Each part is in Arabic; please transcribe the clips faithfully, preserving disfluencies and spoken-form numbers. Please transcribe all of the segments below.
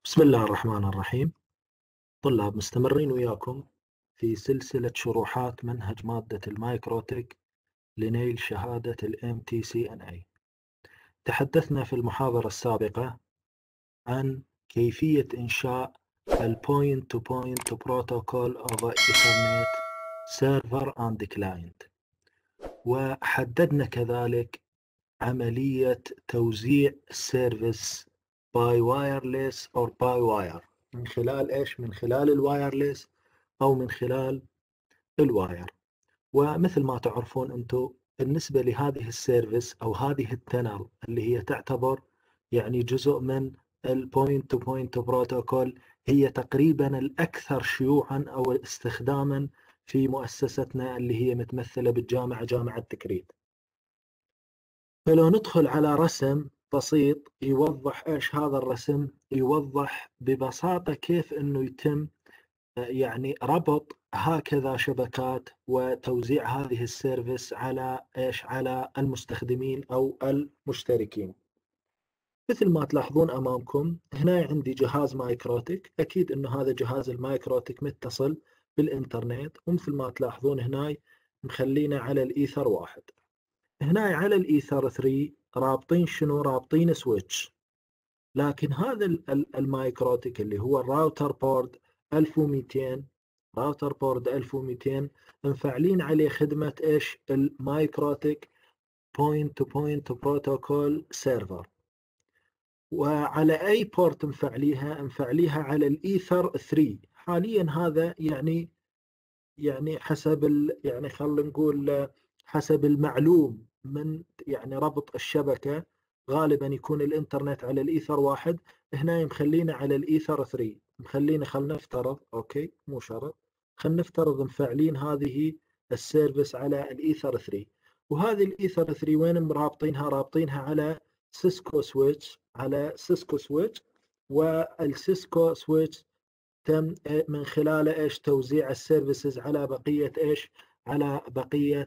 بسم الله الرحمن الرحيم. طلاب مستمرين وياكم في سلسلة شروحات منهج مادة المايكروتك لنيل شهادة ال إم تي سي إن إيه. تحدثنا في المحاضرة السابقة عن كيفية إنشاء ال Point to Point Protocol over Ethernet Server and Client، وحددنا كذلك عملية توزيع السيرفيس باي وايرلس or باي واير، من خلال ايش؟ من خلال الوايرلس او من خلال الواير. ومثل ما تعرفون انتم بالنسبة لهذه السيرفيس او هذه التنل اللي هي تعتبر يعني جزء من البوينت تو بوينت بروتوكول، هي تقريبا الاكثر شيوعا او استخداما في مؤسستنا اللي هي متمثلة بالجامعة جامعة تكريت. فلو ندخل على رسم بسيط يوضح ايش هذا الرسم، يوضح ببساطة كيف انه يتم يعني ربط هكذا شبكات وتوزيع هذه السيرفيس على ايش؟ على المستخدمين او المشتركين. مثل ما تلاحظون امامكم هنا عندي جهاز مايكروتك، اكيد انه هذا جهاز المايكروتك متصل بالانترنت، ومثل ما تلاحظون هنا مخلينا على الايثر واحد. هنا على الايثر ثلاثة رابطين شنو؟ رابطين سويتش. لكن هذا المايكروتك اللي هو الراوتر بورد ألف ومئتين، راوتر بورد ألف ومئتين مفعلين عليه خدمة ايش؟ المايكروتك بوينت تو بوينت بروتوكول سيرفر. وعلى اي بورت مفعليها؟ مفعليها على الايثر ثلاثة حاليا. هذا يعني يعني حسب ال يعني خلينا نقول حسب المعلوم من يعني ربط الشبكة، غالبا يكون الانترنت على الايثر واحد. هنا مخلينا على الايثر ثلاثة، مخلينا خلينا نفترض، اوكي مو شرط، خلينا نفترض مفعلين هذه السيرفيس على الايثر ثلاثة. وهذه الايثر ثلاثة وين مرابطينها؟ رابطينها على سيسكو سويتش، على سيسكو سويتش. والسيسكو سويتش تم من خلاله ايش؟ توزيع السيرفيسز على بقيه ايش؟ على بقيه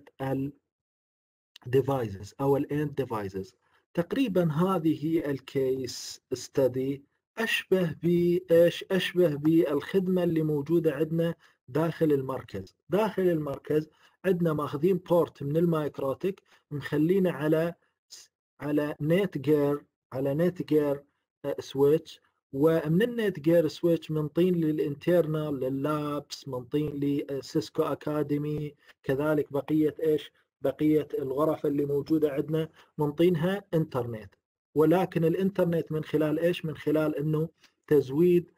الديفايسز او الاند ديفايسز. تقريبا هذه الكيس ستدي اشبه بايش؟ اشبه بالخدمه اللي موجوده عندنا داخل المركز. داخل المركز عندنا ماخذين بورت من المايكروتك مخلينا على على نت جير، على نت جير سويتش. ومن النت جير سويتش منطين للانترنال لللابس، منطين لسيسكو اكاديمي، كذلك بقيه ايش؟ بقيه الغرف اللي موجوده عندنا منطينها انترنت. ولكن الانترنت من خلال ايش؟ من خلال انه تزويد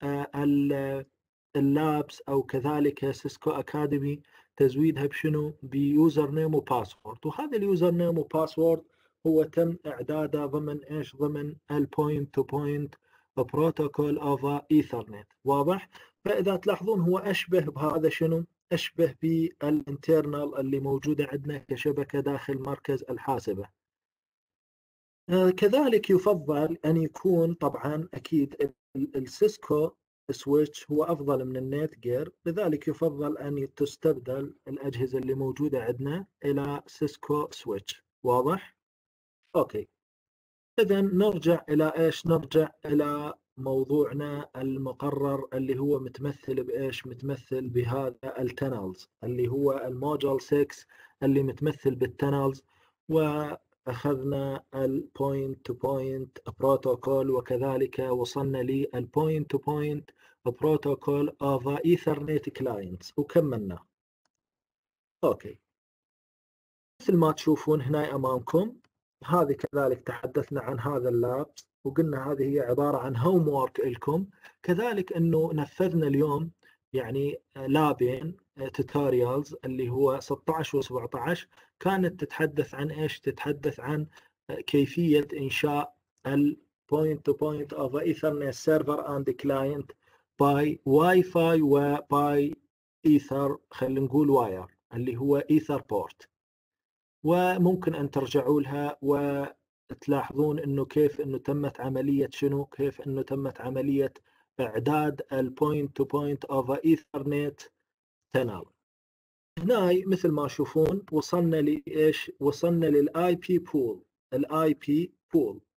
اللابس او كذلك سيسكو اكاديمي، تزويدها بشنو؟ بيوزر نيم وباسورد. وهذا اليوزر نيم وباسورد هو تم اعداده ضمن ايش؟ ضمن البوينت تو بوينت بروتوكول اوفر ايثرنت. واضح؟ فاذا تلاحظون هو اشبه بهذا شنو؟ اشبه بالانترنال اللي موجوده عندنا كشبكه داخل مركز الحاسبه. آه كذلك يفضل ان يكون طبعا اكيد السيسكو سويتش هو افضل من النت جير، لذلك يفضل ان تستبدل الاجهزه اللي موجوده عندنا الى سيسكو سويتش. واضح؟ اوكي. إذا نرجع إلى إيش؟ نرجع إلى موضوعنا المقرر اللي هو متمثل بإيش؟ متمثل بهذا التنلز اللي هو الموجل ستة اللي متمثل بالتنلز. وأخذنا البوينت تو بوينت بروتوكول، وكذلك وصلنا للبوينت تو بوينت بروتوكول اوف ايثرنت كلاينتس وكملنا. اوكي، مثل ما تشوفون هنا امامكم هذه كذلك تحدثنا عن هذا اللاب، وقلنا هذه هي عبارة عن هوم وورك لكم. كذلك انه نفذنا اليوم يعني لابين توتوريالز اللي هو ستة عشر و سبعة عشر، كانت تتحدث عن ايش؟ تتحدث عن كيفية انشاء البوينت تو بوينت اوف ايثرنت سيرفر اند كلاينت باي واي فاي وباي ايثر، خلينا نقول واير اللي هو ايثر بورت. وممكن أن ترجعوا لها وتلاحظون أنه كيف أنه تمت عملية شنو؟ كيف أنه تمت عملية إعداد البوينت تو بوينت أوفر إيثرنت تنال. هنا مثل ما تشوفون وصلنا لإيش؟ وصلنا للآي بي بول. الآي بي بول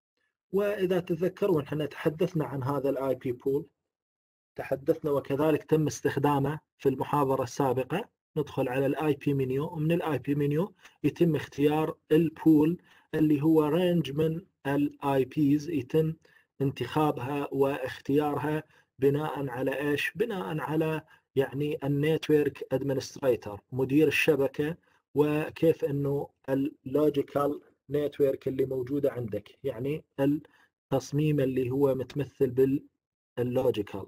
وإذا تتذكرون احنا تحدثنا عن هذا الاي بي بول، تحدثنا وكذلك تم استخدامه في المحاضرة السابقة. ندخل على الاي بي منيو، ومن الاي بي منيو يتم اختيار البول اللي هو رينج من الاي بيز، يتم انتخابها واختيارها بناء على ايش؟ بناء على يعني النتورك ادمنستريتور، مدير الشبكة، وكيف انه اللوجيكال نتورك اللي موجودة عندك، يعني التصميم اللي هو متمثل باللوجيكال.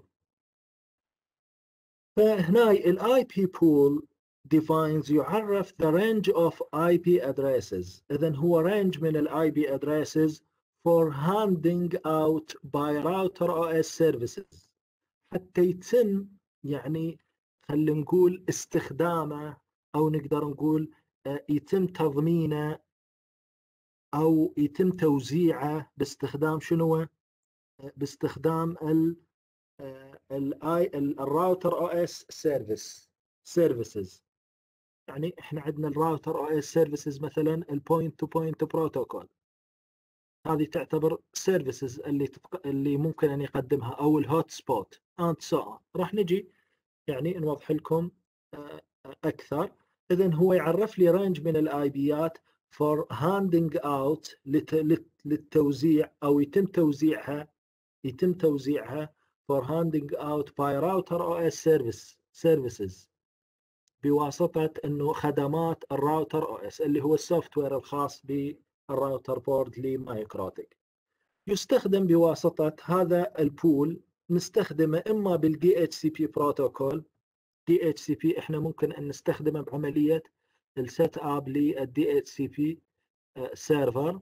فهنا الاي بي بول defines يعرف the range of آي بي addresses. إذن هو range من الاي بي addresses for handing out by router او اس services، حتى يتم يعني خلينا نقول استخدامه، او نقدر نقول يتم تضمينه او يتم توزيعه باستخدام شنو؟ باستخدام ال الاي الراوتر او اس سيرفيس سيرفيسز. يعني احنا عندنا الراوتر او اس سيرفيسز، مثلا البوينت تو بوينت بروتوكول، هذه تعتبر سيرفيسز اللي تتق... اللي ممكن ان يقدمها، او الهوت سبوت اند سو. راح نجي يعني نوضح لكم اكثر. اذا هو يعرف لي رينج من الاي بيات فور هاندينج اوت، للتوزيع، او يتم توزيعها يتم توزيعها for handing out by router او اس service services بواسطة انه خدمات الراوتر او اس اللي هو السوفت وير الخاص بالراوتر بورد لمايكروتك. يستخدم بواسطة هذا البول، نستخدمه اما بالدي اتش سي بي بروتوكول. دي اتش سي بي احنا ممكن ان نستخدمه بعملية السيت اب للدي اتش سي بي سيرفر،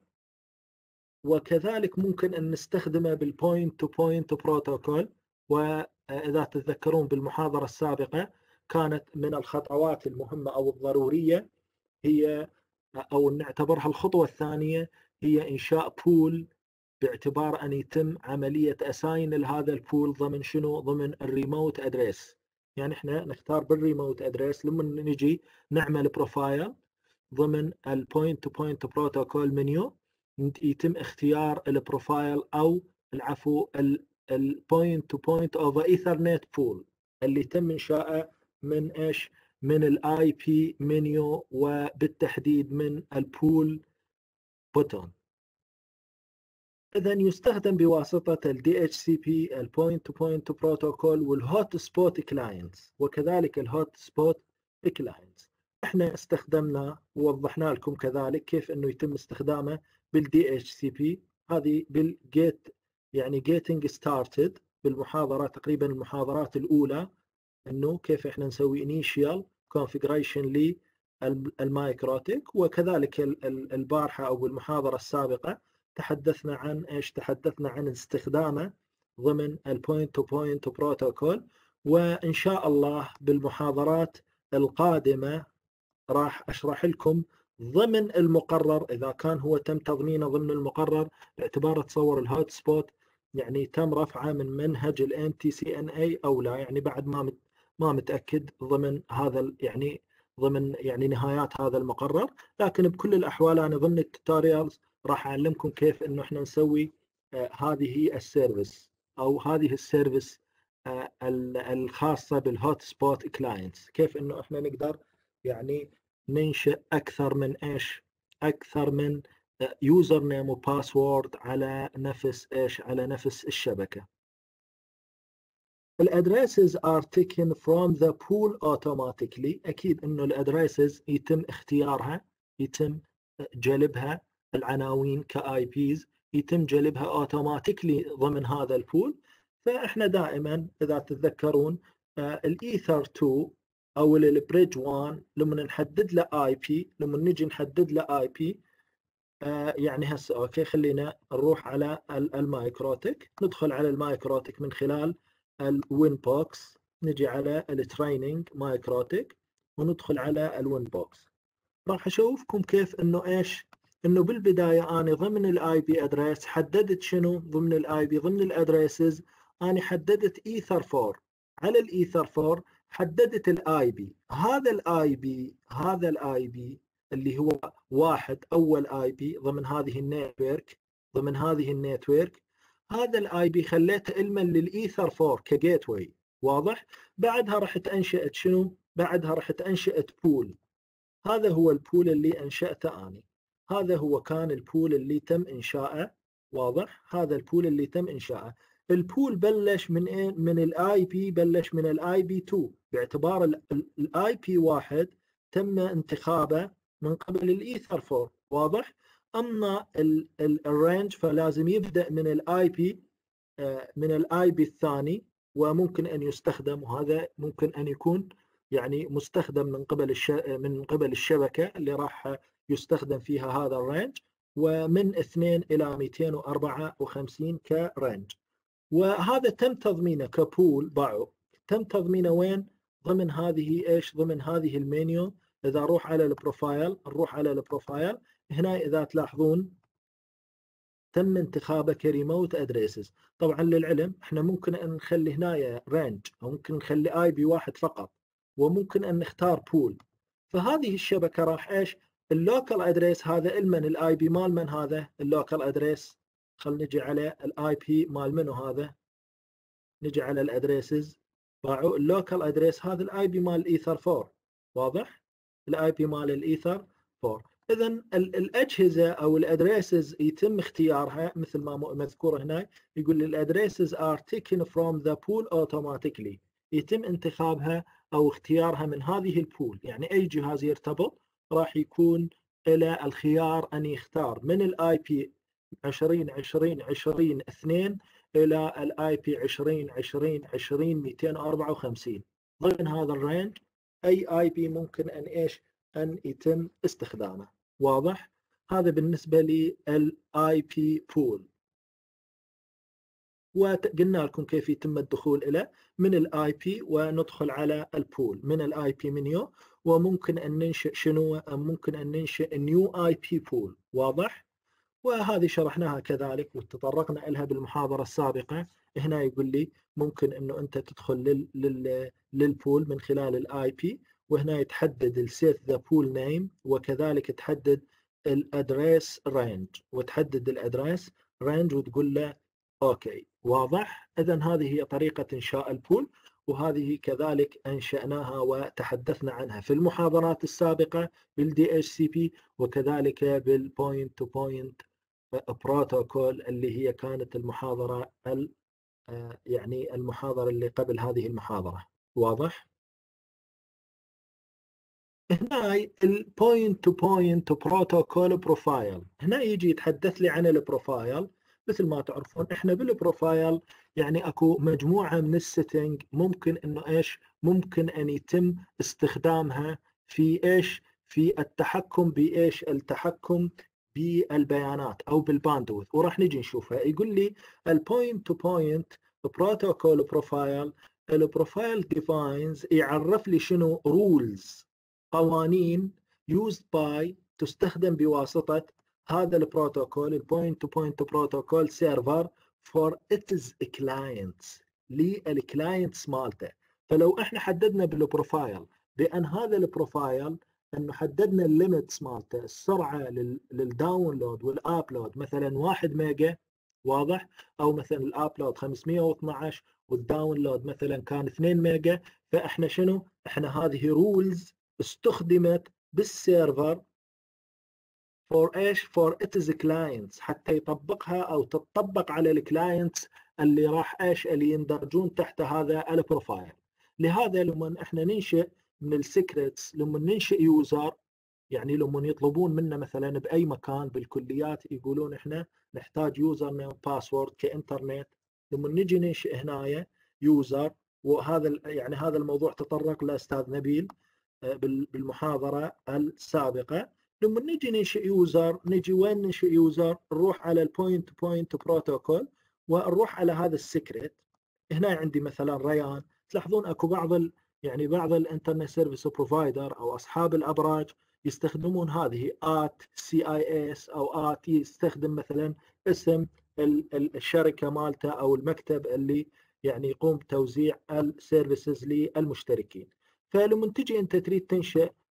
وكذلك ممكن أن نستخدمه بالبوينت تو بوينت بروتوكول. وإذا تتذكرون بالمحاضرة السابقة كانت من الخطوات المهمة أو الضرورية هي، أو نعتبرها الخطوة الثانية، هي إنشاء بول، باعتبار أن يتم عملية أساين لهذا البول ضمن شنو؟ ضمن الريموت أدريس. يعني إحنا نختار بالريموت أدريس لما نجي نعمل بروفايل ضمن البوينت تو بوينت بروتوكول منيو، يتم اختيار البروفايل او العفو البوينت تو بوينت اوفر ايثرنت بول اللي تم انشائه من ايش؟ من الاي بي منيو، وبالتحديد من البول بوتون. اذا يستخدم بواسطه الدي اتش سي بي البوينت تو بوينت بروتوكول والهوت سبوت كلاينتس، وكذلك الهوت سبوت كلاينتس. احنا استخدمنا ووضحنا لكم كذلك كيف انه يتم استخدامه بالدي اتش سي بي. هذه بالجيت يعني جيتنج ستارتد بالمحاضره، تقريبا المحاضرات الاولى، انه كيف احنا نسوي انيشيال كونفيجريشن للمايكروتك. وكذلك البارحه او بالمحاضره السابقه تحدثنا عن ايش؟ تحدثنا عن استخدامه ضمن البوينت تو بوينت بروتوكول. وان شاء الله بالمحاضرات القادمه راح اشرح لكم ضمن المقرر، اذا كان هو تم تضمينه ضمن المقرر، باعتبار تصور الهوت سبوت يعني تم رفعه من منهج الام تي سي ان اي او لا، يعني بعد ما ما متاكد ضمن هذا يعني ضمن يعني نهايات هذا المقرر. لكن بكل الاحوال انا ضمن التوتوريالز راح اعلمكم كيف انه احنا نسوي آه هذه السيرفيس، او هذه السيرفيس آه الخاصه بالهوت سبوت كلاينتس، كيف انه احنا نقدر يعني ننشئ اكثر من ايش؟ اكثر من يوزر نيم وباسورد على نفس ايش؟ على نفس الشبكه. الادريسز are taken from the pool automatically. اكيد انه الادريسز يتم اختيارها، يتم جلبها، العناوين كاي بيز يتم جلبها اوتوماتيكلي ضمن هذا البول. فاحنا دائما اذا تتذكرون الايثر تو او البريدج واحد لما نحدد له اي بي، لما نجي نحدد له اي بي يعني هسه اوكي خلينا نروح على المايكروتك، ندخل على المايكروتك من خلال الوين بوكس، نجي على التريننج مايكروتك وندخل على الوين بوكس. راح اشوفكم كيف انه ايش؟ انه بالبدايه انا ضمن الاي بي ادريس حددت شنو؟ ضمن الاي بي ضمن الادريسز انا حددت ايثر فور. على الايثر فور حددت الاي بي. هذا الاي بي هذا الاي بي اللي هو واحد اول اي بي ضمن هذه النتورك، ضمن هذه النتورك. هذا الاي بي خليته علما للايثر فور كجيت واي، واضح؟ بعدها رحت انشأت شنو؟ بعدها رحت انشأت بول. هذا هو البول اللي انشأته اني، هذا هو كان البول اللي تم انشاءه، واضح؟ هذا البول اللي تم انشاءه. البول بلش من ايه؟ من الاي بي، بلش من الاي بي اثنين، باعتبار الاي بي واحد تم انتخابه من قبل الايثر فور، واضح؟ اما الرينج فلازم يبدا من الاي بي، من الاي بي الثاني، وممكن ان يستخدم، وهذا ممكن ان يكون يعني مستخدم من قبل الش... من قبل الشبكه اللي راح يستخدم فيها هذا الرينج، ومن اثنين الى مئتين وأربعة وخمسين كرينج. وهذا تم تضمينه كبول ضعوا، تم تضمينه وين؟ ضمن هذه ايش؟ ضمن هذه المنيو. اذا اروح على البروفايل، نروح على البروفايل هنا، اذا تلاحظون تم انتخابه كريموت ادريسز. طبعا للعلم احنا ممكن ان نخلي هنا رينج، او ممكن نخلي اي بي واحد فقط، وممكن ان نختار بول. فهذه الشبكه راح ايش؟ اللوكال ادريس هذا علما الاي بي مال من هذا اللوكال ادريس؟ خلينا نجي على الاي بي مال منو هذا، نجي على الادريسز، باعوا اللوكال ادريس هذا الاي بي مال الايثر فور، واضح؟ الاي بي مال الايثر فور. اذا الاجهزه او الادريسز يتم اختيارها مثل ما مذكور هنا، يقول لي الادريسز are taken from the pool automatically، يتم انتخابها او اختيارها من هذه البول. يعني اي جهاز يرتبط راح يكون له الخيار ان يختار من الاي بي عشرين عشرين عشرين اثنين الى الاي بي عشرين عشرين عشرين مئتين وأربعة وخمسين. ضمن هذا الرينج اي اي بي ممكن ان ايش؟ ان يتم استخدامه، واضح؟ هذا بالنسبه للاي بي بول. وقلنا لكم كيف يتم الدخول الى من الاي بي، وندخل على البول من الاي بي منيو، وممكن ان ننشئ شنو؟ ممكن ان ننشئ نيو اي بي بول، واضح؟ وهذه شرحناها كذلك وتطرقنا لها بالمحاضرة السابقة. هنا يقول لي ممكن انه انت تدخل لل لل للبول من خلال الاي بي، وهنا يتحدد السيت ذا بول نيم، وكذلك تحدد الادريس رينج، وتحدد الادريس رينج وتقول له اوكي، واضح؟ اذا هذه هي طريقة انشاء البول، وهذه كذلك انشأناها وتحدثنا عنها في المحاضرات السابقة بالدي اتش سي بي، وكذلك بالبوينت تو بوينت بروتوكول اللي هي كانت المحاضرة يعني المحاضرة اللي قبل هذه المحاضرة، واضح؟ هنا البوينت تو بوينت بروتوكول بروفايل، هنا يجي يتحدث لي عن البروفايل. مثل ما تعرفون احنا بالبروفايل يعني اكو مجموعة من السيتنج ممكن انه ايش؟ ممكن ان يتم استخدامها في ايش؟ في التحكم بايش؟ التحكم بالبيانات او بالباندوث، وراح نجي نشوفها. يقول لي البوينت تو بوينت بروتوكول بروفايل، البروفايل ديفاينز يعرف لي شنو؟ رولز، قوانين used by تستخدم بواسطة هذا البروتوكول البوينت تو بوينت بروتوكول سيرفر for its clients، للكلاينتس مالته. فلو احنا حددنا بالبروفايل بان هذا البروفايل انه حددنا الليمتس مالته، السرعه للداونلود والابلود مثلا واحد ميجا، واضح؟ او مثلا الابلود خمسمئة واثنعش والداونلود مثلا كان اثنين ميجا. فاحنا شنو؟ احنا هذه رولز استخدمت بالسيرفر فور ايش؟ فور اتز كلاينتس، حتى يطبقها او تطبق على الكلاينتس اللي راح ايش؟ اللي يندرجون تحت هذا البروفايل. لهذا لما احنا ننشئ من السيكريتس، لما ننشئ يوزر، يعني لما يطلبون منا مثلا باي مكان بالكليات يقولون احنا نحتاج يوزر نيم باسورد كانترنت، لما نجي ننشئ هنا يوزر، وهذا يعني هذا الموضوع تطرق له استاذ نبيل بالمحاضره السابقه. لما نجي ننشئ يوزر، نجي وين ننشئ يوزر؟ نروح على البوينت بوينت بروتوكول ونروح على هذا السيكريت. هنا عندي مثلا ريان، تلاحظون اكو بعض ال يعني بعض الانترنت سيرفيس بروفايدر او اصحاب الابراج يستخدمون هذه آت سي اي اس او آت، يستخدم مثلا اسم الشركه مالته او المكتب اللي يعني يقوم بتوزيع السيرفيسز للمشتركين. فلما تجي انت تريد تنشئ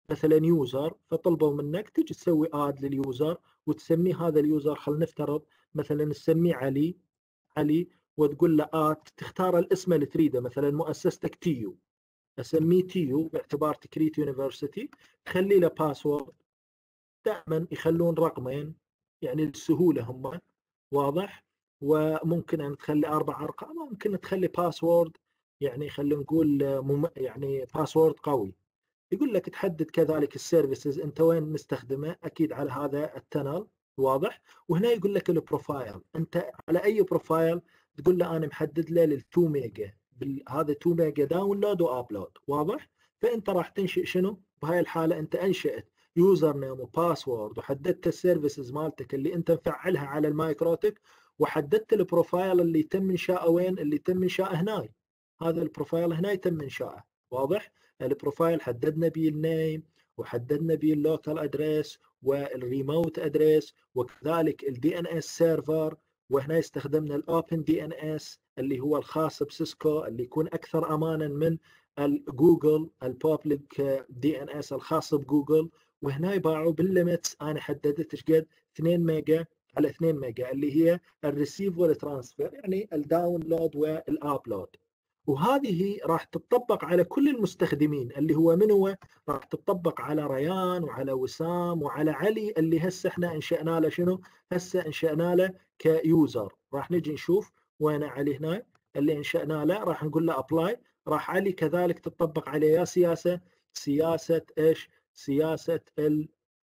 مثلا يوزر، فطلبوا منك تجي تسوي اد لليوزر وتسميه هذا اليوزر، خلينا نفترض مثلا نسميه علي علي وتقول له ات، تختار الاسم اللي تريده، مثلا مؤسستك تيو، اسميه تيو باعتبار تكريت يونيفرسيتي، خلي له باسورد، دائما يخلون رقمين يعني للسهولة هم، واضح؟ وممكن أن تخلي أربع أرقام، ممكن تخلي باسورد يعني خلينا نقول مم... يعني باسورد قوي. يقول لك تحدد كذلك السيرفيسز انت وين مستخدمه، اكيد على هذا التنل، واضح؟ وهنا يقول لك البروفايل، انت على اي بروفايل، تقول له انا محدد له لل اثنين ميجا، هذا اثنين ميجا داونلود وابلود، واضح؟ فانت راح تنشئ شنو؟ بهاي الحاله انت انشئت يوزر نيم وباسورد، وحددت السيرفيسز مالتك اللي انت مفعلها على المايكروتك، وحددت البروفايل اللي يتم انشاءه وين، اللي يتم انشاءه هنا، هذا البروفايل هنا يتم انشاءه، واضح؟ البروفايل حددنا بيه النيم، وحددنا بيه اللوكال ادريس والريموت ادريس، وكذلك الدي ان اس سيرفر، وهنا استخدمنا الاوبن دي ان اس اللي هو الخاص بسيسكو، اللي يكون اكثر امانا من الجوجل البابليك دي ان اس الخاص بجوجل. وهنا باعوا بالليمتس، انا حددت ايش قد اثنين ميجا على اثنين ميجا، اللي هي الريسيف والترانسفير، يعني الداونلود والابلود. وهذه راح تطبق على كل المستخدمين، اللي هو من هو؟ راح تطبق على ريان وعلى وسام وعلى علي، اللي هسه احنا انشأنا له شنو؟ هسه انشأنا له كيوزر. راح نجي نشوف وين علي هنا اللي انشأنا له، راح نقول له ابلاي، راح علي كذلك تطبق عليه يا سياسة سياسة ايش؟ سياسة ال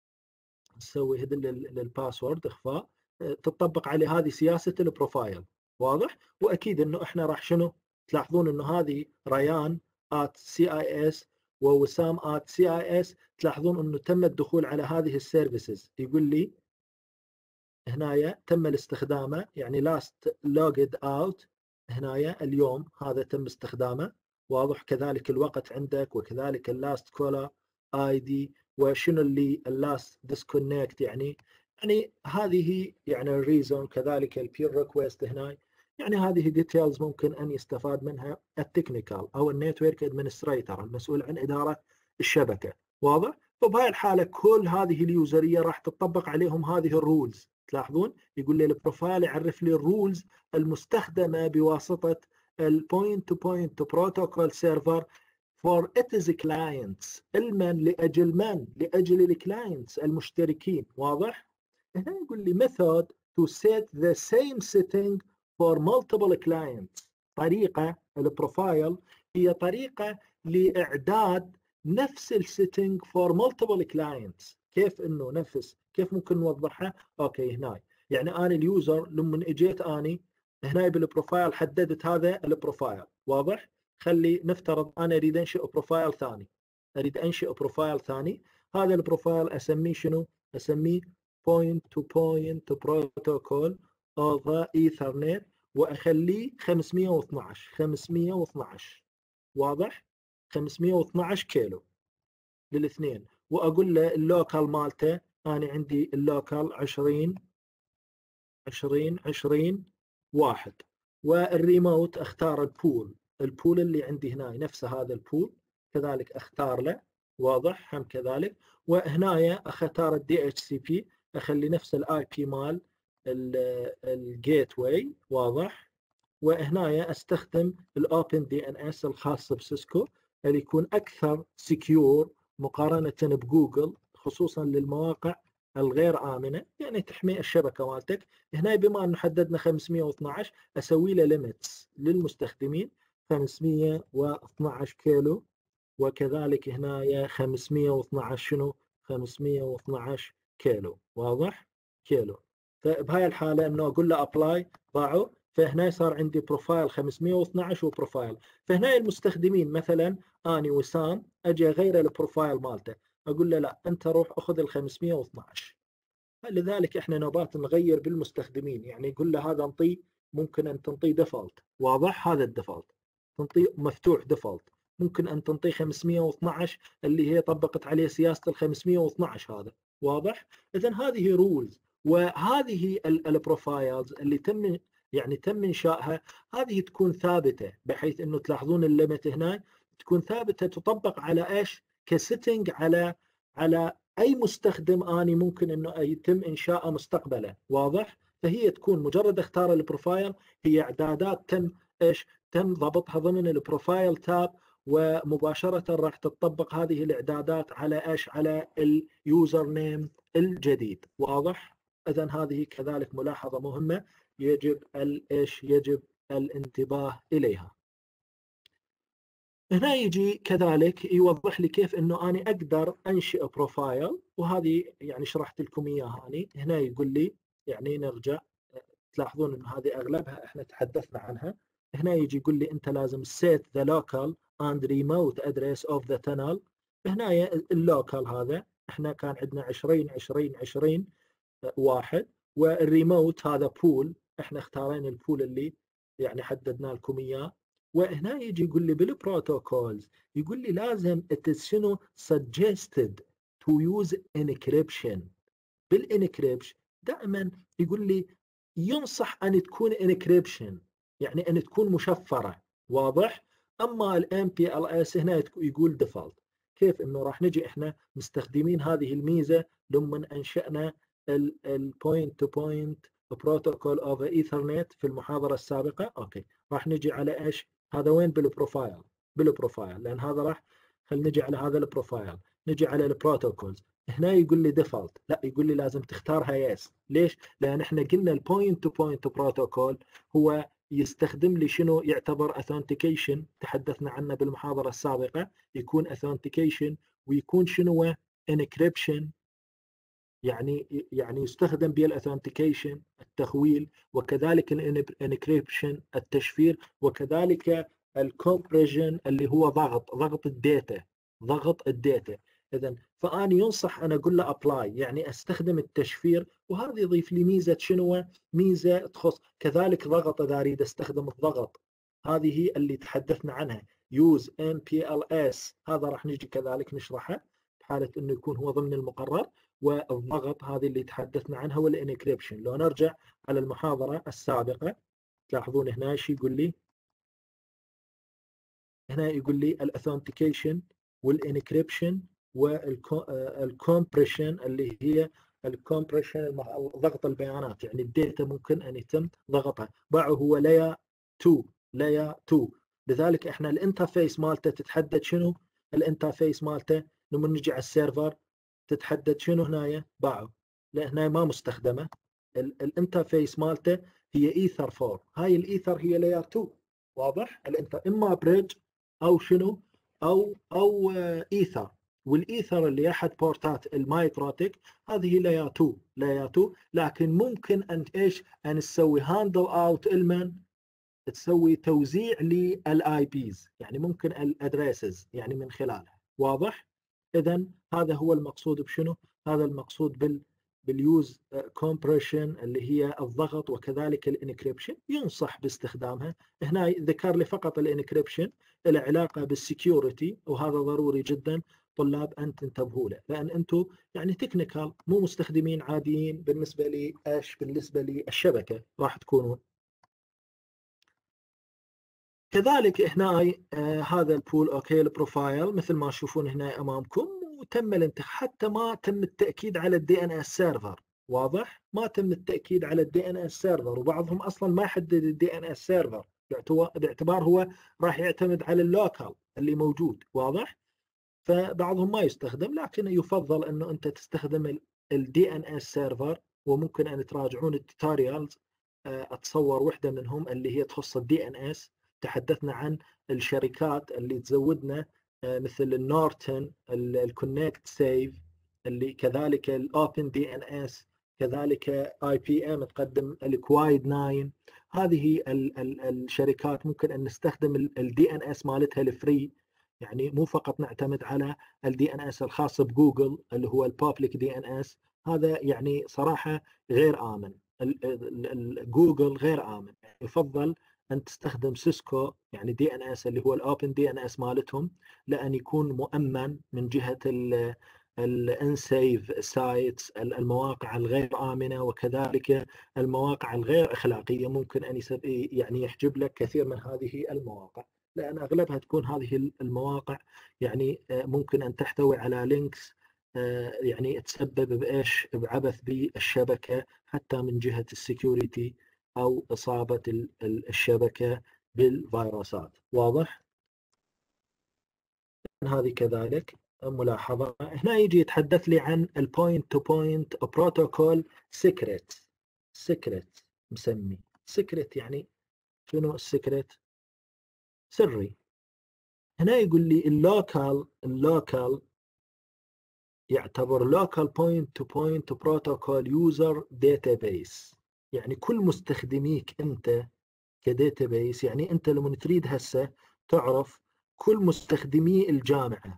نسوي هذا للباسورد اخفاء، تطبق عليه هذه سياسة البروفايل، واضح؟ واكيد انه احنا راح شنو؟ تلاحظون انه هذه ريان at سي آي إس ووسام at سي آي إس، تلاحظون انه تم الدخول على هذه السيرفيسز، يقول لي هنايا تم الاستخدامه، يعني last logged out هنايا اليوم هذا تم استخدامه، واضح؟ كذلك الوقت عندك، وكذلك اللاست كولا اي دي، وشنو اللي اللاست ديسكونكت، يعني يعني هذه يعني الريزون، كذلك البير ريكويست هنا، يعني هذه ديتيلز ممكن ان يستفاد منها التكنيكال او النتورك ادمنستريتور المسؤول عن اداره الشبكه، واضح؟ فبهاي الحاله كل هذه اليوزريه راح تطبق عليهم هذه الرولز. تلاحظون يقول لي البروفايل يعرف لي الرولز المستخدمه بواسطه البوينت تو بوينت بروتوكول سيرفر for its clients، المن لاجل من؟ لاجل الكلاينتس المشتركين، واضح؟ هنا يقول لي method to set the same setting for multiple clients، طريقه البروفايل هي طريقه لاعداد نفس السيتنج for multiple clients. كيف انه نفس، كيف ممكن نوضحها؟ اوكي هنا يعني انا اليوزر لما اجيت اني هنا بالبروفايل حددت هذا البروفايل، واضح؟ خلي نفترض انا اريد انشئ بروفايل ثاني، اريد انشئ بروفايل ثاني، هذا البروفايل اسميه شنو؟ اسميه point to point protocol over ethernet، واخليه خمسمية واثناشر خمسمية واثناشر، واضح؟ خمسمية واثناشر كيلو للاثنين، واقول له اللوكال مالته انا عندي اللوكال عشرين عشرين عشرين واحد، والريموت اختار البول، البول اللي عندي هنا نفس هذا البول كذلك اختار له، واضح؟ هم كذلك. وهنايا اختار الدي اتش سي بي، اخلي نفس الاي بي مال الجيت واي، واضح؟ وهنايا استخدم الاوبن دي ان اس الخاص بسيسكو، اللي يكون اكثر سكيور مقارنه بجوجل، خصوصا للمواقع الغير امنه، يعني تحمي الشبكه مالتك. هنا بما انه حددنا خمسمية واثناشر، اسوي له ليميتس للمستخدمين خمسمية واثناشر كيلو، وكذلك هنا خمسمية واثناشر شنو؟ خمسمية واثناشر كيلو، واضح؟ كيلو. فبهاي الحاله انه اقول له ابلاي، ضاعوا، فهنا صار عندي بروفايل خمسمية واثناشر وبروفايل. فهنا المستخدمين مثلا اني وسام اجي اغير البروفايل مالته، اقول له لا انت روح اخذ ال خمسمية واثناشر. لذلك احنا نبات نغير بالمستخدمين، يعني يقول له هذا انطيه، ممكن ان تنطيه ديفولت، واضح؟ هذا الديفولت تنطيه مفتوح ديفولت، ممكن ان تنطيه خمسمية واثناشر اللي هي طبقت عليه سياسه ال خمسمية واثناشر هذا، واضح؟ اذا هذه رولز، وهذه البروفايلز اللي تم يعني تم انشائها، هذه تكون ثابته، بحيث انه تلاحظون الليمت هنا تكون ثابته، تطبق على ايش؟ كسيتنج على على أي مستخدم أني ممكن أنه يتم إنشاءه مستقبلا. واضح؟ فهي تكون مجرد اختار البروفايل، هي إعدادات تم إيش؟ تم ضبطها ضمن البروفايل تاب، ومباشرة راح تطبق هذه الإعدادات على إيش؟ على اليوزر نيم الجديد. واضح؟ إذن هذه كذلك ملاحظة مهمة يجب الإيش؟ يجب الانتباه إليها. هنا يجي كذلك يوضح لي كيف انه انا اقدر انشئ بروفايل، وهذه يعني شرحت لكم اياها اني. هنا يقول لي يعني نرجع، تلاحظون ان هذه اغلبها احنا تحدثنا عنها. هنا يجي يقول لي انت لازم set the local and remote address of the tunnel. هنا اللوكال هذا احنا كان عندنا عشرين عشرين عشرين واحد، والريموت هذا بول، احنا اختارينا البول اللي يعني حددنا لكم اياه. وهنا يجي يقول لي بالبروتوكولز، يقول لي لازم شنو suggested to use encryption. بالانكريبشن دائما يقول لي ينصح ان تكون انكريبشن، يعني ان تكون مشفره. واضح؟ اما الام بي ال اس هنا يقول ديفولت. كيف انه راح نجي احنا مستخدمين هذه الميزه لما انشانا البوينت تو بوينت بروتوكول اوفر ايثرنت في المحاضره السابقه. اوكي، راح نجي على ايش؟ هذا وين؟ بالبروفايل. بالبروفايل، لان هذا راح، خلينا نجي على هذا البروفايل، نجي على البروتوكولز. هنا يقول لي ديفولت، لا يقول لي لازم تختارها يس. ليش؟ لان احنا قلنا البوينت تو بوينت بروتوكول هو يستخدم لي شنو؟ يعتبر اثنتيكيشن، تحدثنا عنه بالمحاضره السابقه. يكون اثنتيكيشن ويكون شنو؟ انكريبشن، يعني يعني يستخدم بالاثنتيكيشن التخويل، وكذلك الانكريبشن التشفير، وكذلك الكومبريشن اللي هو ضغط ضغط الداتا ضغط الداتا. اذا فاني ينصح انا اقول له ابلاي، يعني استخدم التشفير. وهذا يضيف لي ميزه شنو؟ ميزه تخص كذلك ضغط، اذا اريد استخدم الضغط، هذه هي اللي تحدثنا عنها يوز ام بي ال اس. هذا راح نجي كذلك نشرحه بحاله انه يكون هو ضمن المقرر. والضغط هذه اللي تحدثنا عنها، والانكريبشن. لو نرجع على المحاضره السابقه تلاحظون هنا ايش يقول لي؟ هنا يقول لي الاثنتيكيشن والانكريبشن والكومبريشن، اللي هي الكومبريشن ضغط البيانات، يعني الداتا ممكن ان يتم ضغطها. باعه هو لاير اثنين، لاير اثنين. لذلك احنا الانترفيس مالته تتحدد شنو؟ الانترفيس مالته لما نجي على السيرفر تتحدد شنو هنايا؟ باعه، لا هنا ما مستخدمه. الانترفيس مالته هي ايثر أربعة، هاي الايثر هي لاير اثنين. واضح؟ الانتر اما بريدج او شنو؟ او او ايثر. والايثر اللي احد بورتات المايكروتك هذه لاير اثنين، لاير اثنين. لكن ممكن ان ايش؟ ان تسوي هاندل اوت المن، تسوي توزيع للاي بيز، يعني ممكن الادريسز يعني من خلالها. واضح؟ اذا هذا هو المقصود بشنو؟ هذا المقصود بال باليوز كومبريشن اللي هي الضغط، وكذلك الانكريبشن ينصح باستخدامها. هنا ذكر لي فقط الانكريبشن له علاقه بالسكيورتي، وهذا ضروري جدا طلاب ان تنتبهوا له، لان انتم يعني تكنيكال مو مستخدمين عاديين بالنسبه لي ايش؟ بالنسبه للشبكه راح تكونون. كذلك هنا آه هذا البول اوكي البروفايل مثل ما تشوفون هنا امامكم، وتم الانتخاب حتى ما تم التاكيد على الدي ان اس سيرفر. واضح؟ ما تم التاكيد على الدي ان اس سيرفر، وبعضهم اصلا ما يحدد الدي ان اس سيرفر باعتبار هو راح يعتمد على اللوكال اللي موجود. واضح؟ فبعضهم ما يستخدم، لكن يفضل انه انت تستخدم الدي ان اس سيرفر. وممكن ان تراجعون التوتوريالز، اتصور وحده منهم اللي هي تخص الدي ان اس. تحدثنا عن الشركات اللي تزودنا مثل النورتن، الكونكت سيف، اللي كذلك الاوبن دي ان اس، كذلك اي بي ام تقدم الكوايد تسعة. هذه ال ال الشركات ممكن ان نستخدم الدي ان اس مالتها الفري، يعني مو فقط نعتمد على الدي ان اس الخاص بجوجل اللي هو البابليك دي ان اس. هذا يعني صراحه غير امن، جوجل غير امن. يفضل ان تستخدم سيسكو يعني دي ان اس اللي هو الاوبن دي ان اس مالتهم، لان يكون مؤمن من جهه الانسيف سايتس، المواقع الغير امنه، وكذلك المواقع الغير اخلاقيه ممكن ان يعني يحجب لك كثير من هذه المواقع، لان اغلبها تكون هذه المواقع يعني ممكن ان تحتوي على لينكس يعني تسبب بايش؟ بعبث بالشبكه حتى من جهه السكيورتي او اصابه الشبكه بالفيروسات. واضح؟ هذه كذلك ملاحظه. هنا يجي يتحدث لي عن البوينت تو بوينت بروتوكول سيكريت. سيكريت مسمي سيكريت، يعني شنو السيكريت؟ سري. هنا يقول لي اللوكال اللوكال يعتبر local point to point protocol user database، يعني كل مستخدميك انت كداتابيس. يعني انت لما تريد هسه تعرف كل مستخدمي الجامعة،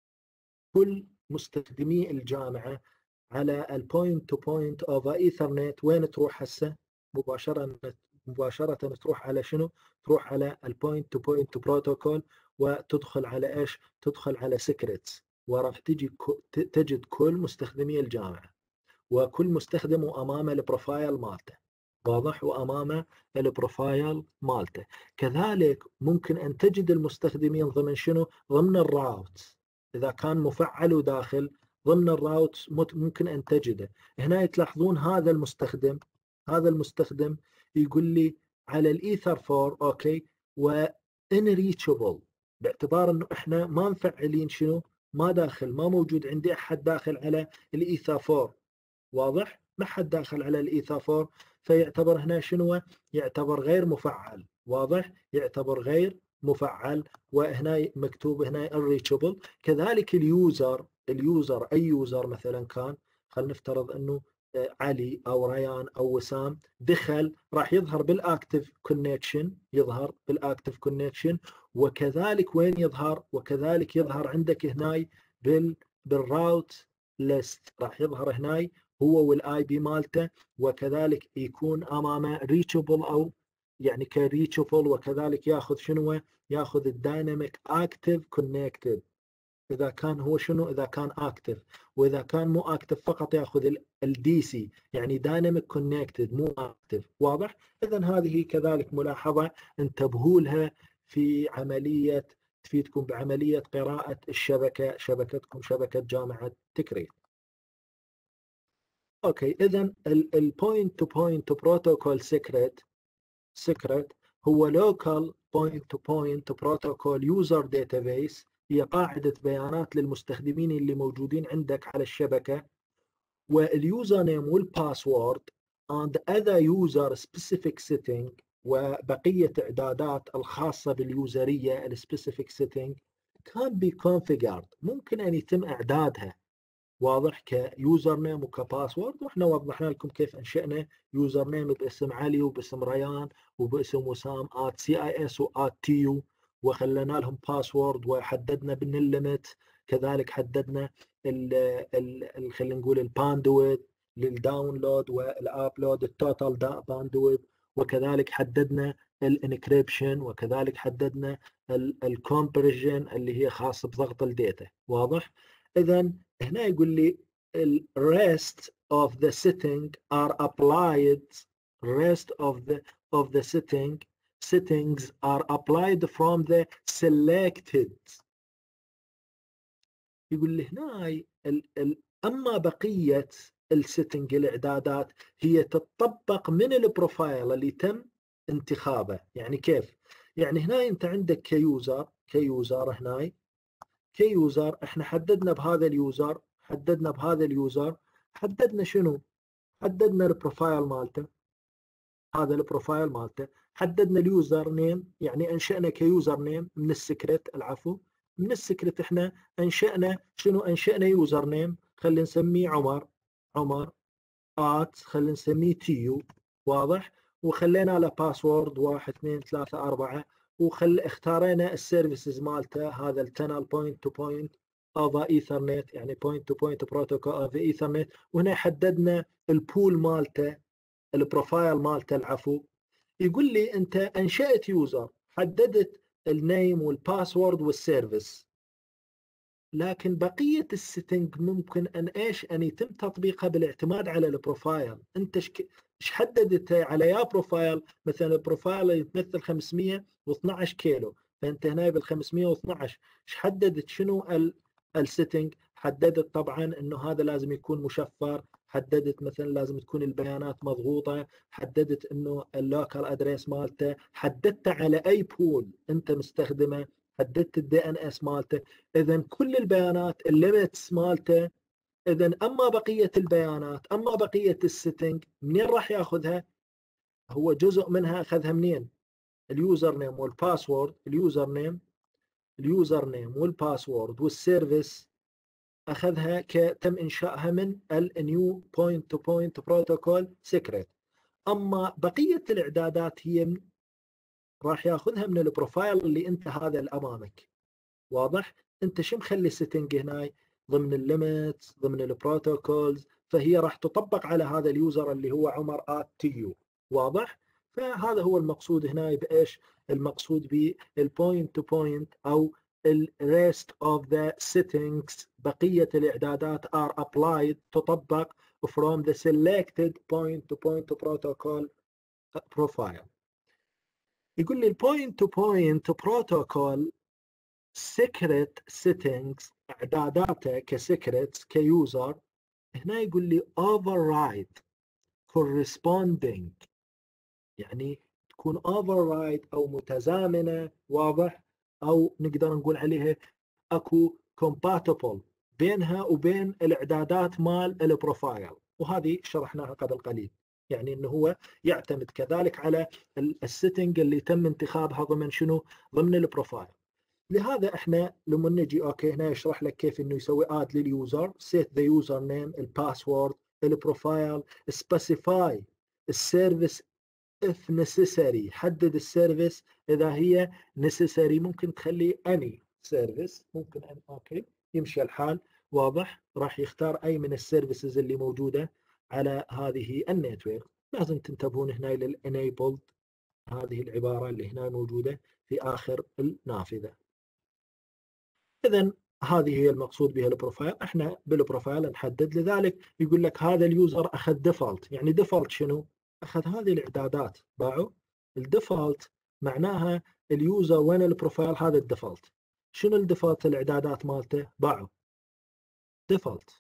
كل مستخدمي الجامعة على البوينت تو بوينت اوفر ايثرنت، وين تروح هسه؟ مباشرة مباشرة تروح على شنو؟ تروح على البوينت تو بوينت بروتوكول وتدخل على ايش؟ تدخل على سيكريتس، وراح تجي تجد كل مستخدمي الجامعة، وكل مستخدم وامامه البروفايل مالته. واضح؟ وامامه البروفايل مالته. كذلك ممكن ان تجد المستخدمين ضمن شنو؟ ضمن الراوت. اذا كان مفعل وداخل ضمن الراوت ممكن ان تجده. هنا تلاحظون هذا المستخدم، هذا المستخدم يقول لي على الايثر فور اوكي وانريتشبل، باعتبار انه احنا ما مفعلين شنو؟ ما داخل، ما موجود عندي احد داخل على الايثر فور. واضح؟ ما حد داخل على الايثر فور، فيعتبر هنا شنو؟ يعتبر غير مفعل. واضح؟ يعتبر غير مفعل. وهنا مكتوب هنا unreachable. كذلك اليوزر، اليوزر اي يوزر مثلا كان، خلينا نفترض انه علي او ريان او وسام دخل، راح يظهر بالاكتف كونكشن، يظهر بالاكتف كونكشن. وكذلك وين يظهر؟ وكذلك يظهر عندك هناي بال بالراوت ليست، راح يظهر هناي هو والاي بي مالته، وكذلك يكون امامه ريتشبل او يعني كريتشبل، وكذلك ياخذ شنو؟ ياخذ الدايناميك اكتف كونكتد اذا كان هو شنو؟ اذا كان اكتف. واذا كان مو اكتف فقط ياخذ الدي سي، يعني دايناميك كونكتد مو اكتف. واضح؟ اذا هذه كذلك ملاحظه انتبهوا لها في عمليه، تفيدكم بعمليه قراءه الشبكه، شبكتكم شبكه جامعه تكريت. اوكي، اذا البوينت تو بوينت بروتوكول سيكريت سيكريت هو لوكال بوينت تو بوينت بروتوكول يوزر داتابيس، هي قاعده بيانات للمستخدمين اللي موجودين عندك على الشبكه، واليوزر نيم والباسورد and other user specific setting، وبقيه اعدادات الخاصه باليوزريه السبيسيفيك سيتنج can be configured، ممكن ان يتم اعدادها. واضح؟ كيوزر نيم وكباسورد. واحنا وضحنا لكم كيف انشأنا يوزر نيم باسم علي وباسم ريان وباسم وسام ات سي اي اس وات تي يو، وخلينا لهم باسورد وحددنا بن الليمت. كذلك حددنا ال ال خلينا نقول الباندويث للداونلود والابلود، التوتال باندويث، وكذلك حددنا الانكريبشن، وكذلك حددنا الكومبريشن اللي هي خاصه بضغط الداتا. واضح؟ اذا هنا يقول لي ال rest of the setting are applied rest of the of the setting settings are applied from the selected. يقول لي هنا ال ال اما بقيه السيتنج الاعدادات هي تطبق من البروفايل اللي تم انتخابه. يعني كيف؟ يعني هنا انت عندك كيوزر كيوزر هنا كيوزر احنا حددنا بهذا اليوزر، حددنا بهذا اليوزر حددنا شنو؟ حددنا البروفايل مالته، هذا البروفايل مالته. حددنا اليوزر نيم، يعني انشأنا كيوزر نيم من السكرت، العفو من السكرت احنا انشأنا شنو؟ انشأنا يوزر نيم خلينا نسميه عمر، عمر ات خلينا نسميه تيو. واضح؟ وخلينا له باسورد واحد اثنين ثلاثة أربعة، وخل اختارينا السيرفيسز مالته، هذا التنل بوينت تو بوينت اوفر ايثرنت، يعني بوينت تو بوينت بروتوكول اوفر ايثرنت. وهنا حددنا البول مالته، البروفايل مالته، العفو. يقول لي انت انشأت يوزر، حددت النيم والباسورد والسيرفيس، لكن بقية السيتنج ممكن ان ايش؟ ان يتم تطبيقها بالاعتماد على البروفايل. انت ايش حددت على يا بروفايل؟ مثلا البروفايل يتمثل خمسمية واثنعش كيلو، فانت هنا بال خمسمية واثنعش ايش حددت؟ شنو السيتنج؟ حددت طبعا انه هذا لازم يكون مشفر، حددت مثلا لازم تكون البيانات مضغوطه، حددت انه اللوكال ادريس مالته، حددت على اي بول انت مستخدمه، حددت الدي ان اس مالته. اذا كل البيانات الليمتس مالته. اذا اما بقيه البيانات، اما بقيه السيتنج منين راح ياخذها؟ هو جزء منها اخذها منين؟ اليوزر نيم والباسورد، اليوزر نيم اليوزر نيم والباسورد والسيرفيس اخذها كتم انشائها من النيو بوينت تو بوينت بروتوكول سيكريت. اما بقيه الاعدادات هي من راح ياخذها من البروفايل اللي انت هذا اللي امامك. واضح؟ انت شو مخلي سيتنج هنا ضمن الليمتس ضمن البروتوكولز، فهي راح تطبق على هذا اليوزر اللي هو عمر ات تي يو. واضح؟ فهذا هو المقصود هنا بايش؟ المقصود بالبوينت تو بوينت او ال rest of the settings، بقية الإعدادات are applied تطبق from the selected point to point protocol profile. يقول لي البوينت تو بوينت بروتوكول secret settings اعداداته كسيكريتس كيوزر، هنا يقول لي override corresponding، يعني تكون override او متزامنه. واضح؟ او نقدر نقول عليها اكو compatible بينها وبين الاعدادات مال البروفايل، وهذه شرحناها قبل قليل. يعني انه هو يعتمد كذلك على السيتنج اللي تم انتخابها ضمن شنو؟ ضمن البروفايل. لهذا احنا لما نجي اوكي هنا يشرح لك كيف انه يسوي اد لليوزر، set the user name، الباسورد، البروفايل، specify السيرفيس if necessary، حدد السيرفيس اذا هي necessary، ممكن تخلي any service، ممكن أن اوكي يمشي الحال. واضح؟ راح يختار اي من السيرفيسز اللي موجوده على هذه النتورك. لازم تنتبهون هنا للانيبلد، هذه العباره اللي هنا موجوده في اخر النافذه. اذا هذه هي المقصود بها البروفايل. احنا بالبروفايل نحدد، لذلك يقول لك هذا اليوزر اخذ ديفولت. يعني ديفولت شنو؟ اخذ هذه الاعدادات باعوا. الديفولت معناها اليوزر وين البروفايل هذا الديفولت. شنو الديفولت الاعدادات مالته؟ باعوا ديفولت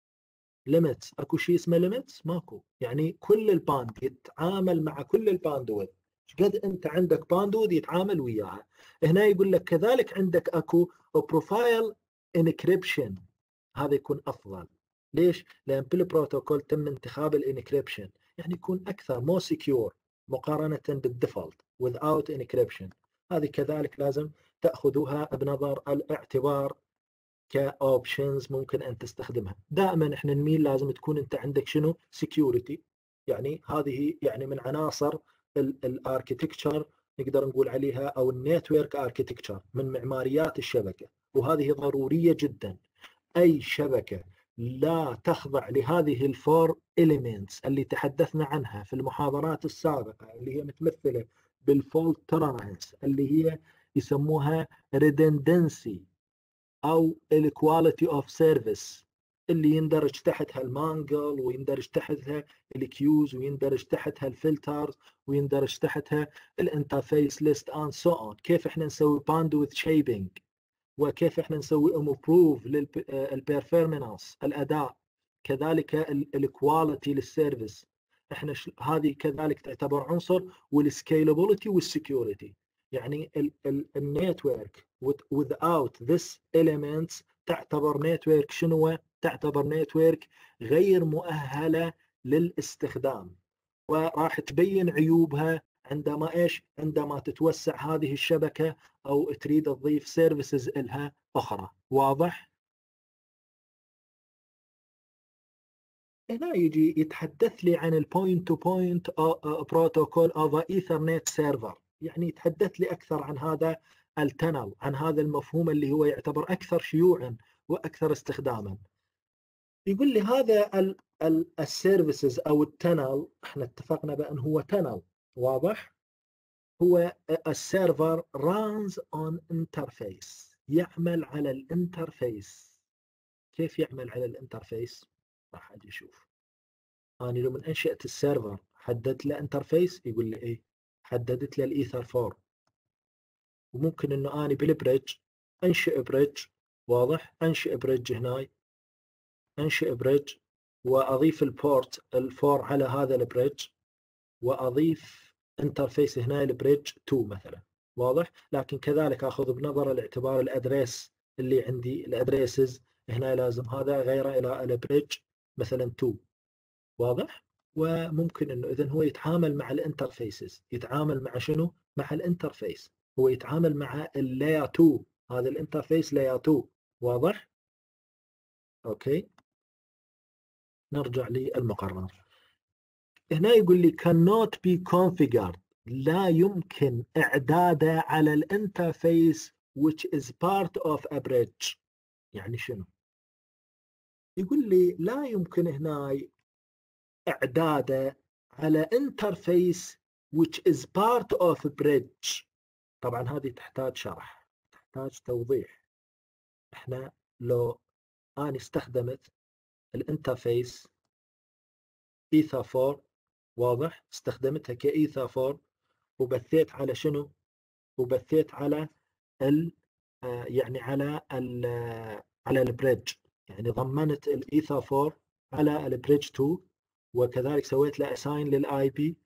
ليميتس. اكو شيء اسمه ليميتس؟ ماكو. يعني كل الباند يتعامل مع كل الباندويث، قد انت عندك باندويث يتعامل وياها. هنا يقول لك كذلك عندك اكو بروفايل انكريبشن، هذا يكون افضل. ليش؟ لان بالبروتوكول تم انتخاب الانكريبشن، يعني يكون اكثر مو سكيور مقارنه بالديفولت without encryption. هذه كذلك لازم تاخذوها بنظر الاعتبار كاوبشنز ممكن ان تستخدمها. دائما احنا نميل لازم تكون انت عندك شنو؟ سكيورتي. يعني هذه يعني من عناصر الاركتكتشر نقدر نقول عليها، او النتورك اركتكتشر، من معماريات الشبكه، وهذه ضروريه جدا. اي شبكه لا تخضع لهذه الفور اليمنتس اللي تحدثنا عنها في المحاضرات السابقه، اللي هي متمثله بالفولت تولرنس، اللي هي يسموها redundancy او الكواليتي اوف سيرفيس، اللي يندرج تحتها المانجل، ويندرج تحتها الكيوز، ويندرج تحتها الفلترز، ويندرج تحتها الانترفيس ليست اند سو اون. كيف احنا نسوي باندويث شيبنج، وكيف احنا نسوي امبروف للبيرفورمانس الاداء، كذلك الكواليتي للسيرفيس. احنا هذه كذلك تعتبر عنصر، والسكيلابيلتي والسكيورتي. يعني النتورك without this elements تعتبر نتورك شنو؟ تعتبر نتورك غير مؤهله للاستخدام، وراح تبين عيوبها عندما ايش؟ عندما تتوسع هذه الشبكه او تريد تضيف سيرفيسز لها اخرى. واضح؟ هنا يجي يتحدث لي عن البوينت تو بوينت بروتوكول اوف ايثرنت سيرفر، يعني يتحدث لي اكثر عن هذا التنل، عن هذا المفهوم اللي هو يعتبر اكثر شيوعا واكثر استخداما. يقول لي هذا السيرفيسز او التنل، احنا اتفقنا بان هو تنل. واضح؟ هو السيرفر runs on interface، يعمل على الانترفيس. كيف يعمل على الانترفيس؟ راح اجي اشوف. انا لما انشأت السيرفر حددت له انترفيس؟ يقول لي ايه، حددت له الايثر فور. وممكن انه اني بالبريدج انشئ بريدج. واضح؟ انشئ بريدج هناي انشئ بريدج واضيف البورت الفور على هذا البريدج، واضيف انترفيس هنا البريدج تو مثلا، واضح؟ لكن كذلك اخذ بنظر الاعتبار الادريس اللي عندي، الادريسز هنا لازم هذا غيره الى البريدج مثلا تو، واضح؟ وممكن انه اذا هو يتعامل مع الانترفيسز، يتعامل مع شنو؟ مع الانترفيس، هو يتعامل مع اللاير تو، هذا الانترفيس لاير تو، واضح؟ اوكي، نرجع للمقرر. هنا يقول لي cannot be configured، لا يمكن اعداده على الانترفيس which is part of a bridge. يعني شنو؟ يقول لي لا يمكن هنا اعداده على انترفيس which is part of a bridge. طبعا هذه تحتاج شرح، تحتاج توضيح. احنا لو انا استخدمت الانترفيس ايثر فور، واضح؟ استخدمتها كايثر فور وبثيت على شنو؟ وبثيت على ال آه يعني على ال آه على البريدج، يعني ضمنت الايثر فور على البريدج تو، وكذلك سويت له اساين للاي بي،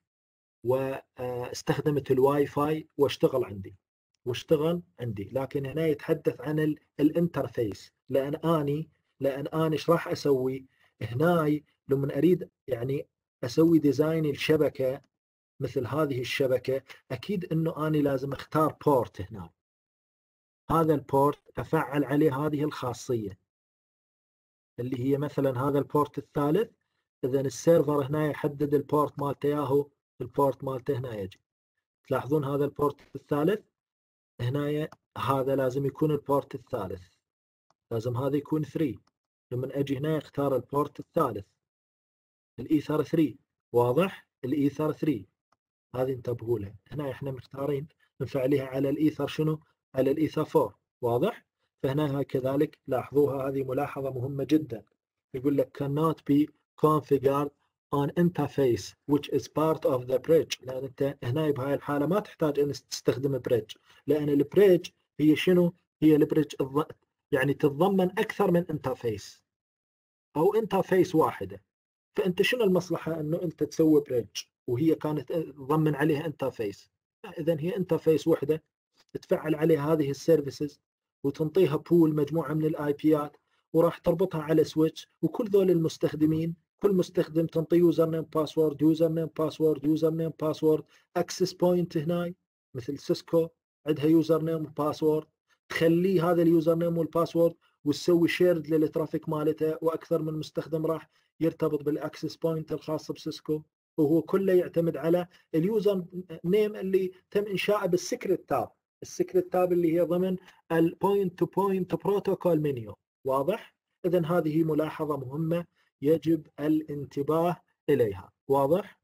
واستخدمت الواي فاي واشتغل عندي واشتغل عندي. لكن هنا يتحدث عن الانترفيس، لان اني لان اني ايش راح اسوي هنا لما اريد يعني اسوي ديزاين الشبكه مثل هذه الشبكه، اكيد انه اني لازم اختار بورت هنا، هذا البورت افعل عليه هذه الخاصيه اللي هي مثلا هذا البورت الثالث. اذا السيرفر هنا يحدد البورت مالته ياهو، البورت مالته هنا يجي، تلاحظون هذا البورت الثالث هنا، هذا لازم يكون البورت الثالث، لازم هذا يكون ثري. لما اجي هنا اختار البورت الثالث الايثر ثري، واضح؟ الايثر ثري هذه انتبهوا لها، هنا احنا مختارين نفعلها على الايثر شنو؟ على الايثر فور، واضح؟ فهنا كذلك لاحظوها، هذه ملاحظة مهمة جدا. يقول لك cannot be configured on interface which is part of the bridge، لان انت هنا بهاي الحالة ما تحتاج ان تستخدم بريدج، لان البريدج هي شنو؟ هي البريدج يعني تتضمن اكثر من انترفيس او انترفيس واحدة، فانت شنو المصلحة انه انت تسوي بريدج وهي كانت تضمن عليها انترفيس؟ اذا هي انترفيس وحده تفعل عليها هذه السيرفيسز وتنطيها بول مجموعه من الاي بيات، وراح تربطها على سويتش، وكل ذول المستخدمين كل مستخدم تنطي يوزر نيم باسورد، يوزر نيم باسورد، يوزر نيم باسورد، اكسس بوينت هنا مثل سيسكو عندها يوزر نيم وباسورد، تخلي هذا اليوزر نيم والباسورد وتسوي شيرد للترافيك مالته، واكثر من مستخدم راح يرتبط بالاكسس بوينت الخاص بسيسكو، وهو كله يعتمد على اليوزر نيم اللي تم انشائه بالسكرت تاب، السكرت تاب اللي هي ضمن البوينت تو بوينت بروتوكول منيو، واضح؟ اذا هذه ملاحظة مهمة يجب الانتباه اليها، واضح؟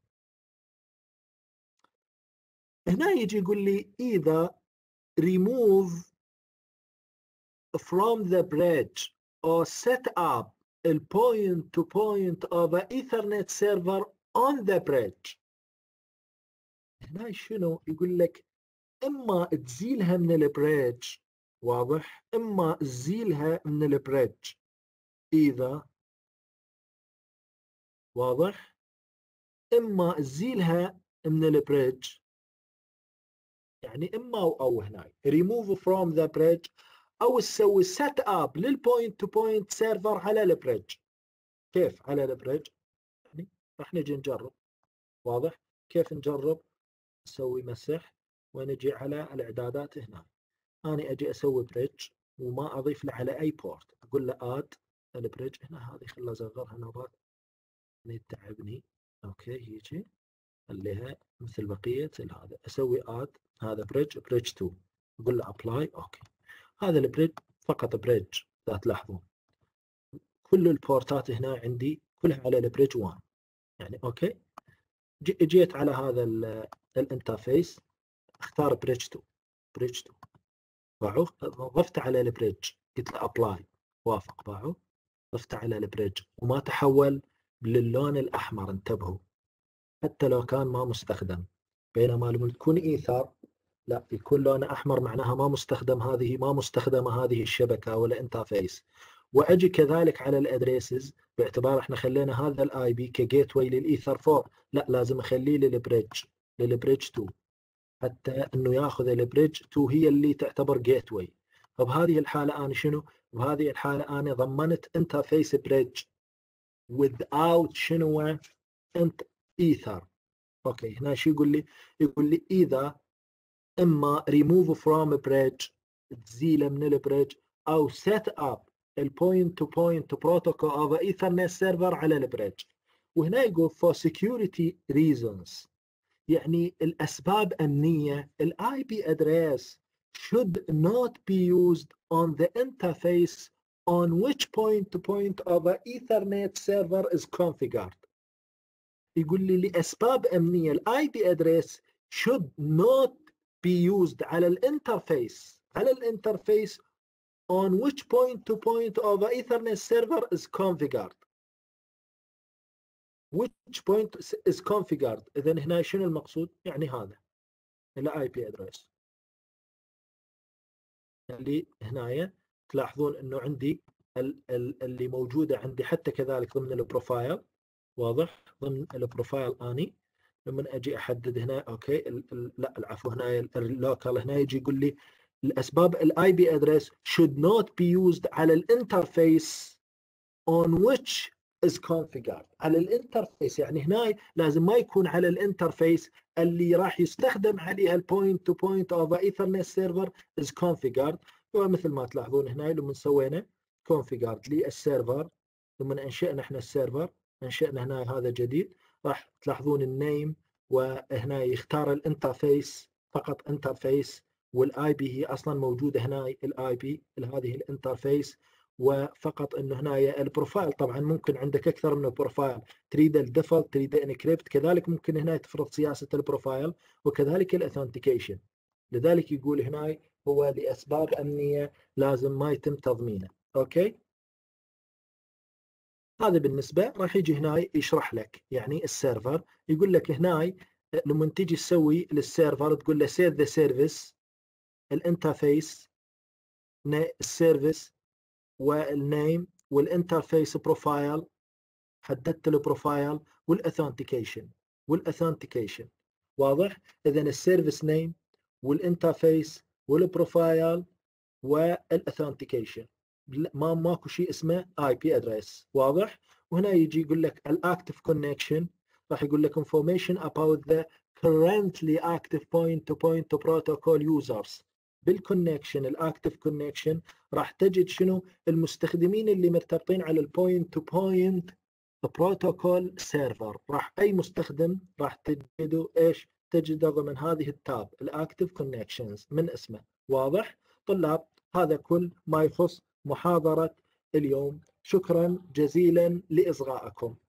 هنا يجي يقول لي either remove from the bridge or set up a point to point of an Ethernet server on the bridge. هنا شنو؟ يقول لك اما تزيلها من البريدج، واضح؟ اما تزيلها من البريدج اذا، واضح؟ اما تزيلها من البريدج، يعني اما او هنا remove from the bridge، او تسوي set up للبوينت تو بوينت سيرفر على البريدج. كيف على البريدج؟ يعني راح نجي نجرب، واضح؟ كيف نجرب؟ نسوي مسح ونجي على الاعدادات هنا، انا اجي اسوي بريدج وما اضيف له على اي بورت، اقول له اد البريدج هنا، هذه خلنا اصغرها نبات يتعبني، اوكي هيجي خليها مثل بقيه هذا، اسوي اد هذا بريدج بريدج تو، اقول له ابلاي، اوكي هذا البريدج فقط بريدج، لا تلاحظون كل البورتات هنا عندي كلها على البريدج واحد، يعني اوكي. جيت على هذا الانترفيس اختار بريدج تو، بريدج تو باعوا، ضفت على البريدج قلت له ابلاي، وافق، باعوا ضفت على البريدج وما تحول للون الاحمر، انتبهوا حتى لو كان ما مستخدم، بينما لما تكون ايثر لا يكون لونه احمر، معناها ما مستخدم، هذه ما مستخدمه هذه الشبكه ولا انترفيس، واجي كذلك على الادريسز باعتبار احنا خلينا هذا الاي بي كجيت واي للايثر أربعة، لا لازم اخليه للبريدج للبريدج اثنين حتى انه ياخذ البريدج اثنين هي اللي تعتبر جيت واي. فبهذه الحاله انا شنو؟ بهذه الحاله انا ضمنت انترفيس بريدج without شنو؟ انت ايثر. اوكي هنا شو يقول لي؟ يقول لي اذا اما remove from bridge تزيله من البريدج او set up البوينت تو بوينت بروتوكول of ايثرنت سيرفر على البريدج. وهنا يقول for security reasons يعني الاسباب امنيه الاي بي address should not be used on the interface on which point to point of an Ethernet server is configured. يقول لي لاسباب امنيه الاي بي address should not be used على الانترفيس على الانترفيس on which point to point of an Ethernet server is configured. which point is configured اذا هنا شنو المقصود؟ يعني هذا الاي بي address اللي هنا تلاحظون انه عندي اللي موجوده عندي حتى كذلك ضمن البروفايل. واضح؟ ضمن البروفايل اني لما اجي احدد هنا اوكي ال ال لا العفو هنا اللوكال هنا يجي يقول لي الاسباب الاي بي ادريس should not be used على الانترفيس on which is configured على الانترفيس. يعني هنا لازم ما يكون على الانترفيس اللي راح يستخدم عليها البوينت تو بوينت اوف ايثرنت سيرفر is configured. ومثل ما تلاحظون هنا لما سوينا configured للسيرفر لما انشئنا احنا السيرفر انشئنا هنا هذا جديد راح تلاحظون النيم وهنا يختار الانترفيس فقط انترفيس والاي بي هي اصلا موجوده هنا الاي بي هذه الانترفيس وفقط انه هنا البروفايل. طبعا ممكن عندك اكثر من بروفايل تريد الديفولت تريد انكريبت كذلك ممكن هنا تفرض سياسه البروفايل وكذلك الاثنتيكيشن. لذلك يقول هنا هو لاسباب امنيه لازم ما يتم تضمينه. اوكي هذا بالنسبه راح يجي هنا يشرح لك يعني السيرفر يقول لك هنا لما تيجي تسوي للسيرفر تقول له سيت ذا سيرفيس الانترفيس السيرفيس والنيم والانترفيس بروفايل حددت البروفايل والاثنتيكيشن والاثنتيكيشن. واضح؟ اذا السيرفيس نيم والانترفيس والبروفايل والاثنتيكيشن ما ماكو شيء اسمه اي بي ادريس. واضح؟ وهنا يجي يقول لك الاكتف كونكشن راح يقول لك information about the currently active point to point protocol users. بالكونكشن الاكتف كونكشن راح تجد شنو المستخدمين اللي مرتبطين على البوينت تو بوينت بروتوكول سيرفر. راح اي مستخدم راح تجده ايش؟ تجده ضمن هذه التاب الاكتف كونكشنز من اسمه. واضح؟ طلاب هذا كل ما يخص محاضرة اليوم. شكرا جزيلا لإصغائكم.